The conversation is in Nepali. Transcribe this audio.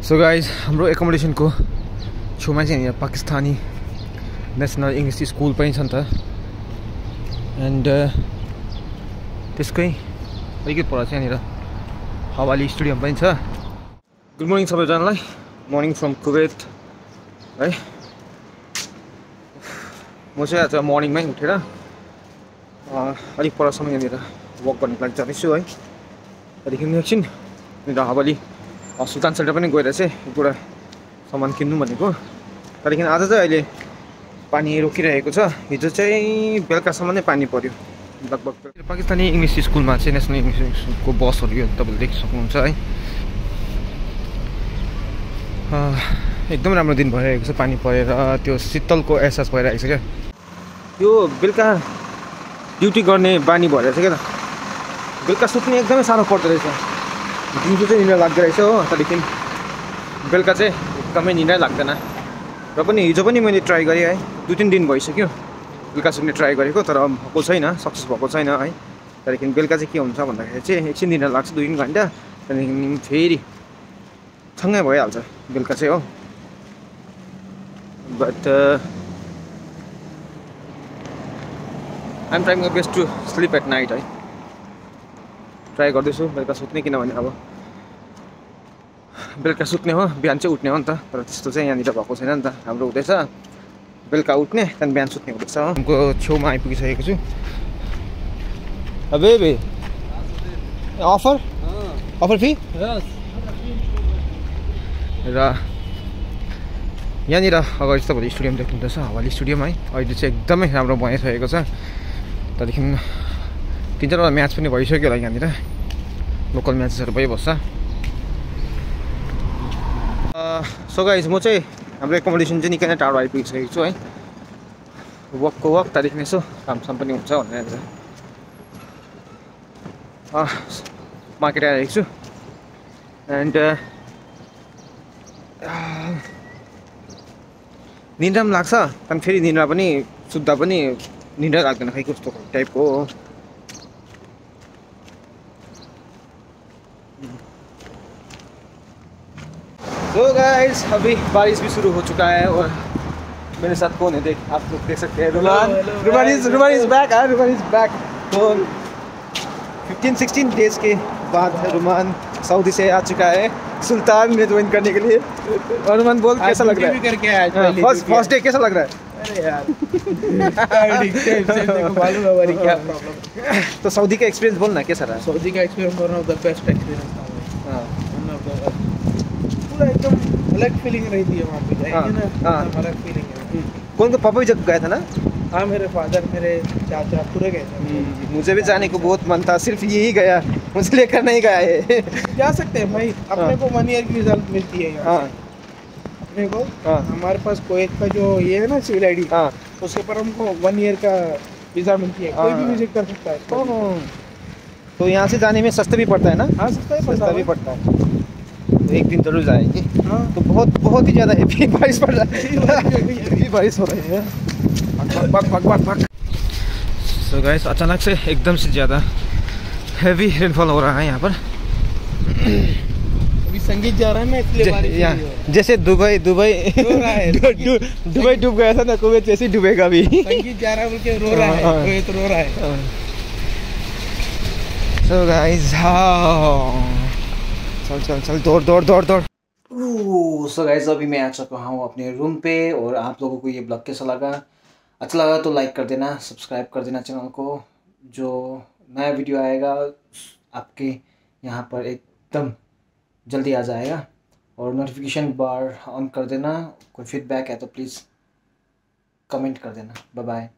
सो गाइज हाम्रो एकोमोडेसनको छेउमा चाहिँ यहाँ पाकिस्तानी नेसनल इङ्ग्लिस स्कुल पनि छ नि त। एन्ड त्यसकै अलिकति पर चाहिँ यहाँनिर हवाली स्टेडियम पनि छ। गुड मर्निङ सबैजनालाई, मर्निङ फ्रम कुवेत है। म चाहिँ आज मर्निङमै उठेर अलिक परसम्म यहाँनिर वक गर्नुको लागि जाँदैछु है। त्यहाँदेखि एकछिन यहाँनिर हवाली सुल्तान सेन्टर पनि गएर चाहिँ एउटा सामान किन्नु भनेको। त्यहाँदेखि आज चाहिँ अहिले पानी रोकिरहेको छ। हिजो चाहिँ बेलुकासम्म नै पानी पर्यो लगभग। पाकिस्तानी इङ्ग्लिस स्कुलमा चाहिँ नेसनल इङ्ग्लिस स्कुलको बसहरू यो तपाईँले देख्न सक्नुहुन्छ है। एकदम राम्रो दिन भइरहेको छ, पानी परेर त्यो शीतलको एहसास भइरहेको छ क्या। यो बेलुका ड्युटी गर्ने बानी भएर चाहिँ क्या त बेलुका सुत्ने एकदमै साह्रो पर्दो रहेछ। दिउँसो चाहिँ निन्द्रा लाग्दो रहेछ हो, त्यहाँदेखि बेलुका चाहिँ एकदमै निन्द्रै लाग्दैन। र पनि हिजो पनि मैले ट्राई गरेँ है, 2-3 दिन भइसक्यो बेलुका सुत्ने ट्राई गरेको, तर भएको छैन, सक्सेस भएको छैन है। त्यहाँदेखि बेलुका चाहिँ के हुन्छ भन्दाखेरि चाहिँ एकछिन निन्द्रा लाग्छ 2-3 घन्टा, त्यहाँदेखि फेरि सँगै भइहाल्छ बेलुका चाहिँ हो। But I'm trying my best to sleep at night है। ट्राई गर्दैछु बेलुका सुत्ने, किनभने अब बेलुका सुत्ने हो बिहान चाहिँ उठ्ने हो नि त। तर त्यस्तो चाहिँ यहाँनिर भएको छैन नि त। हाम्रो हुँदैछ बेलुका उठ्ने त्यहाँदेखि बिहान सुत्ने हुँदैछ। हमको छेउमा आइपुगिसकेको छु। अबे अफर अफर फी र यहाँनिर अगाडि तपाईँले स्टेडियम देख्नुहुँदैछ, हवाली स्टेडियम है। अहिले चाहिँ एकदमै राम्रो भइसकेको छ। त्यहाँदेखि 3-4वटा म्याच पनि भइसक्यो होला यहाँनिर, लोकल म्याचेसहरू भइबस्छ। सो गाइज म चाहिँ हाम्रो एकोमोडेसन चाहिँ निकै नै टाढो आइपुगिसकेको छु है। वकको वक, त्यहाँदेखि यसो कामसाम पनि हुन्छ भनेर मार्केट आइरहेको छु। एन्ड निन्द्रा पनि लाग्छ, त्यहाँदेखि फेरि निन्द्रा पनि सुत्दा पनि निन्द्रा लाग्दैन, खै कस्तो टाइपको हो। तो गाइस अभी बारिश भी शुरू हो चुका है और मेरे साथ कौन है आप लोग देख सकते हैं, Ruman is back. Ruman is back. तो 15-16 डेज के बाद रुमान सऊदी से आ चुका है सुल्तान में ज्वाइन करने के लिए। और रुमान बोल कैसा लग रहा है? करके आया फर्स्ट डे कैसा लग रहा है? अरे यार मालूम है हमारी क्या प्रॉब्लम। तो सऊदी का एक्सपीरियंस बोलना कैसा रहा? सऊदी का experience one of the best experience था भाई। पूरा एकदम अलग फीलिंग रहती है वहाँ पे जाएंगे ना, अलग फीलिंग है। कौन को पापा भी जब गया था ना? हाँ मेरे फादर मेरे चाचा पूरे गए थे। मुझे भी जाने को बहुत मन था, सिर्फ यही गया, मुझे लेकर नहीं गया है। जा सकते हैं भाई, अपने को 1 ईयर की रिजल्ट मिलती है यहाँ अपने को। हमारे पास कोएत का जो ये है ना सिविल आईडी, उसके पर हमको 1 ईयर का वीज़ा मिलती है, कोई भी विजिट कर सकता है। तो यहाँ से जाने में सस्ता भी पड़ता है ना? हाँ सस्ता भी पड़ता है। तो एक दिन जरूर जाएंगे। तो बहुत ही ज़्यादा हैवी बारिश पड़ रहा है, हैवी बारिश हो रही है। भग। सो गाइस अचानक से एकदम से ज़्यादा हैवी रेनफॉल हो रहा है यहाँ पर। अभी संगीत जा रहा है ना, इसलिए बारिश जैसे दुबई डूब गया था ना, कुवैत जैसे ही डूबेगा अभी। संगीत जा रहा है बोल रो रहा है, कुवैत रो रहा है। सो गाइस चल दौड़। सो गाइस अभी मैं आ चुका हूँ अपने रूम पे। और आप लोगों को ये ब्लॉग कैसा लगा? अच्छा लगा तो लाइक कर देना, सब्सक्राइब कर देना चैनल को। जो नया वीडियो आएगा आपके यहाँ पर एकदम जल्दी आ जाएगा। और नोटिफिकेशन बार ऑन कर देना। कोई फीडबैक है तो प्लीज़ कमेंट कर देना। Bye bye.